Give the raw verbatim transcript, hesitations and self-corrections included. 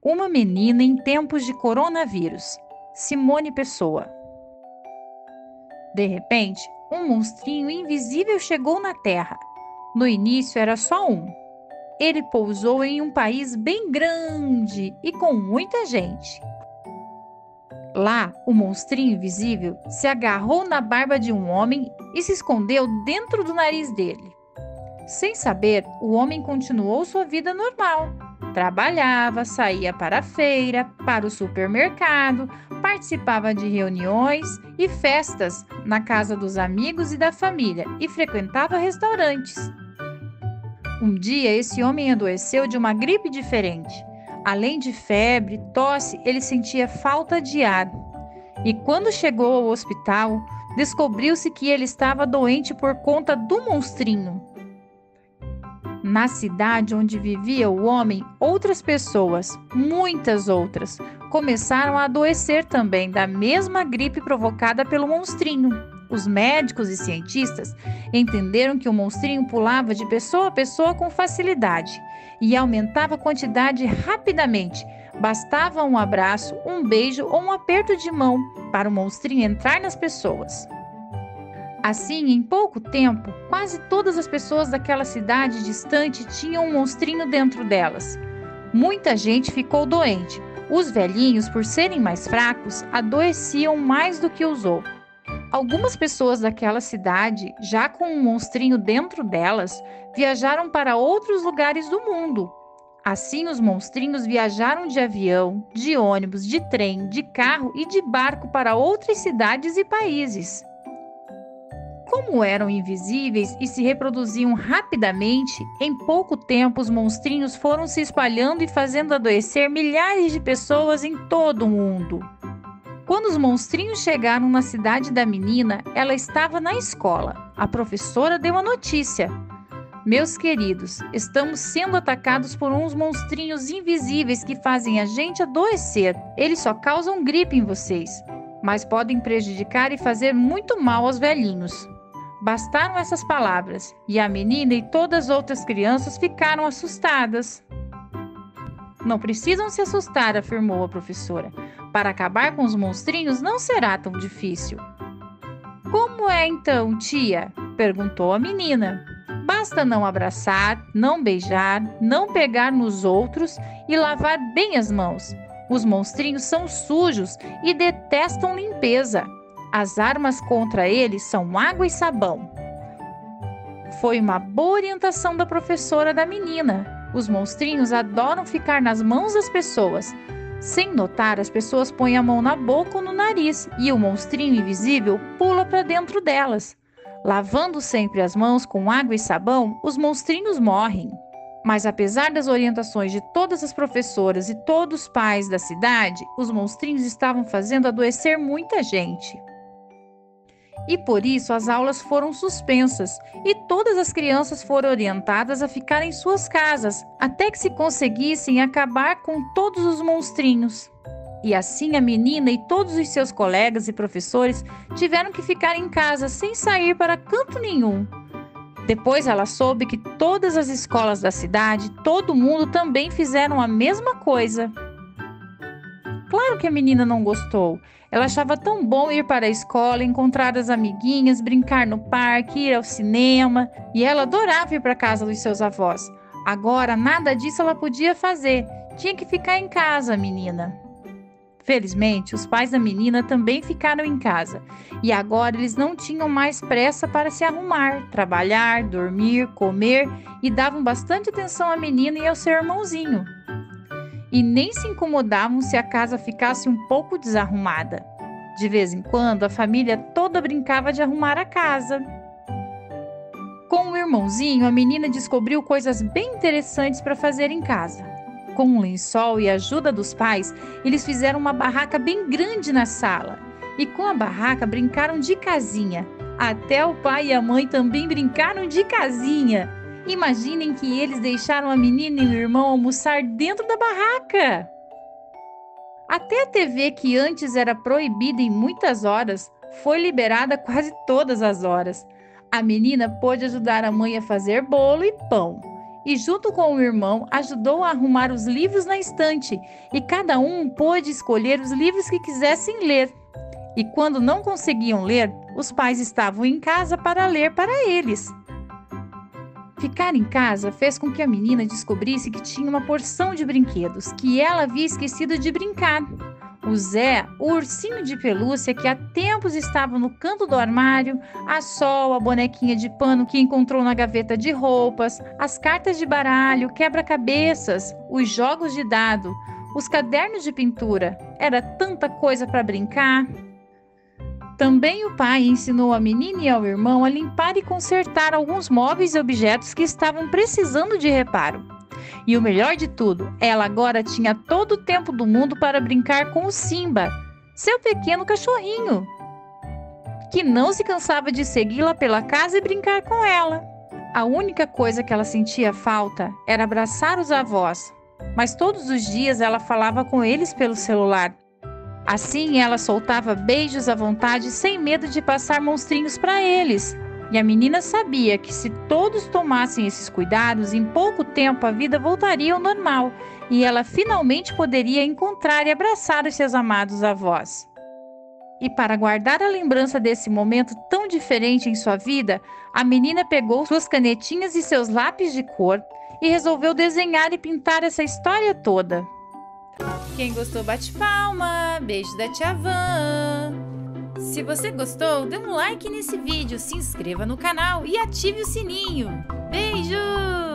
Uma menina em tempos de coronavírus. Simone Pessoa. De repente, um monstrinho invisível chegou na Terra. No início era só um. Ele pousou em um país bem grande e com muita gente. Lá, o monstrinho invisível se agarrou na barba de um homem e se escondeu dentro do nariz dele. Sem saber, o homem continuou sua vida normal. Trabalhava, saía para a feira, para o supermercado, participava de reuniões e festas na casa dos amigos e da família e frequentava restaurantes. Um dia, esse homem adoeceu de uma gripe diferente. Além de febre, tosse, ele sentia falta de ar. E quando chegou ao hospital, descobriu-se que ele estava doente por conta do monstrinho. Na cidade onde vivia o homem, outras pessoas, muitas outras, começaram a adoecer também da mesma gripe provocada pelo monstrinho. Os médicos e cientistas entenderam que o monstrinho pulava de pessoa a pessoa com facilidade e aumentava a quantidade rapidamente. Bastava um abraço, um beijo ou um aperto de mão para o monstrinho entrar nas pessoas. Assim, em pouco tempo, quase todas as pessoas daquela cidade distante tinham um monstrinho dentro delas. Muita gente ficou doente. Os velhinhos, por serem mais fracos, adoeciam mais do que os outros. Algumas pessoas daquela cidade, já com um monstrinho dentro delas, viajaram para outros lugares do mundo. Assim, os monstrinhos viajaram de avião, de ônibus, de trem, de carro e de barco para outras cidades e países. Como eram invisíveis e se reproduziam rapidamente, em pouco tempo os monstrinhos foram se espalhando e fazendo adoecer milhares de pessoas em todo o mundo. Quando os monstrinhos chegaram na cidade da menina, ela estava na escola. A professora deu a notícia. Meus queridos, estamos sendo atacados por uns monstrinhos invisíveis que fazem a gente adoecer. Eles só causam gripe em vocês, mas podem prejudicar e fazer muito mal aos velhinhos. Bastaram essas palavras, e a menina e todas as outras crianças ficaram assustadas. Não precisam se assustar, afirmou a professora. Para acabar com os monstrinhos não será tão difícil. Como é então, tia? Perguntou a menina. Basta não abraçar, não beijar, não pegar nos outros e lavar bem as mãos. Os monstrinhos são sujos e detestam limpeza. As armas contra eles são água e sabão. Foi uma boa orientação da professora da menina. Os monstrinhos adoram ficar nas mãos das pessoas. Sem notar, as pessoas põem a mão na boca ou no nariz e o monstrinho invisível pula para dentro delas. Lavando sempre as mãos com água e sabão, os monstrinhos morrem. Mas apesar das orientações de todas as professoras e todos os pais da cidade, os monstrinhos estavam fazendo adoecer muita gente. E por isso as aulas foram suspensas e todas as crianças foram orientadas a ficar em suas casas até que se conseguissem acabar com todos os monstrinhos. E assim a menina e todos os seus colegas e professores tiveram que ficar em casa sem sair para canto nenhum. Depois ela soube que todas as escolas da cidade, todo mundo também fizeram a mesma coisa. Claro que a menina não gostou. Ela achava tão bom ir para a escola, encontrar as amiguinhas, brincar no parque, ir ao cinema. E ela adorava ir para a casa dos seus avós. Agora, nada disso ela podia fazer. Tinha que ficar em casa, a menina. Felizmente, os pais da menina também ficaram em casa. E agora eles não tinham mais pressa para se arrumar, trabalhar, dormir, comer e davam bastante atenção à menina e ao seu irmãozinho. E nem se incomodavam se a casa ficasse um pouco desarrumada. De vez em quando, a família toda brincava de arrumar a casa. Com o irmãozinho, a menina descobriu coisas bem interessantes para fazer em casa. Com um lençol e a ajuda dos pais, eles fizeram uma barraca bem grande na sala. E com a barraca brincaram de casinha. Até o pai e a mãe também brincaram de casinha. Imaginem que eles deixaram a menina e o irmão almoçar dentro da barraca. Até a T V, que antes era proibida em muitas horas, foi liberada quase todas as horas. A menina pôde ajudar a mãe a fazer bolo e pão. e, junto com o irmão, ajudou a arrumar os livros na estante, e cada um pôde escolher os livros que quisessem ler. E quando não conseguiam ler, os pais estavam em casa para ler para eles. Ficar em casa fez com que a menina descobrisse que tinha uma porção de brinquedos que ela havia esquecido de brincar. O Zé, o ursinho de pelúcia que há tempos estava no canto do armário, a Sol, a bonequinha de pano que encontrou na gaveta de roupas, as cartas de baralho, quebra-cabeças, os jogos de dado, os cadernos de pintura. Era tanta coisa para brincar. Também o pai ensinou a menina e ao irmão a limpar e consertar alguns móveis e objetos que estavam precisando de reparo. E o melhor de tudo, ela agora tinha todo o tempo do mundo para brincar com o Simba, seu pequeno cachorrinho, que não se cansava de segui-la pela casa e brincar com ela. A única coisa que ela sentia falta era abraçar os avós, mas todos os dias ela falava com eles pelo celular. Assim, ela soltava beijos à vontade sem medo de passar monstrinhos para eles. E a menina sabia que se todos tomassem esses cuidados, em pouco tempo a vida voltaria ao normal e ela finalmente poderia encontrar e abraçar os seus amados avós. E para guardar a lembrança desse momento tão diferente em sua vida, a menina pegou suas canetinhas e seus lápis de cor e resolveu desenhar e pintar essa história toda. Quem gostou, bate palma. Beijo da Tia Van. Se você gostou, dê um like nesse vídeo, se inscreva no canal e ative o sininho. Beijo!